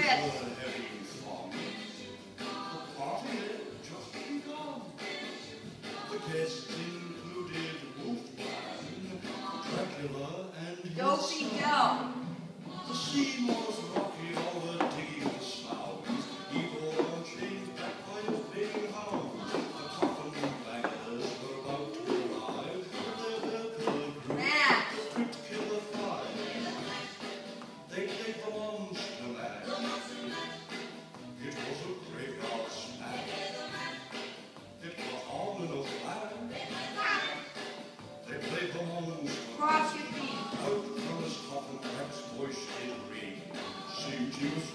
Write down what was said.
Guests included Wolfman, Dracula, and Dopey Doe. The scene was rocky, all the digging the sloughs, evil on chains backed by his big hounds. The coffin bangers were about to arrive, with their pilgrim, quick to kill the fire. They played the Monster Mash. It was a graveyard smash. It was on in a flash. They played the Monster Cross your feet. Out from his coffin, Rex voice did ring. Seemed he was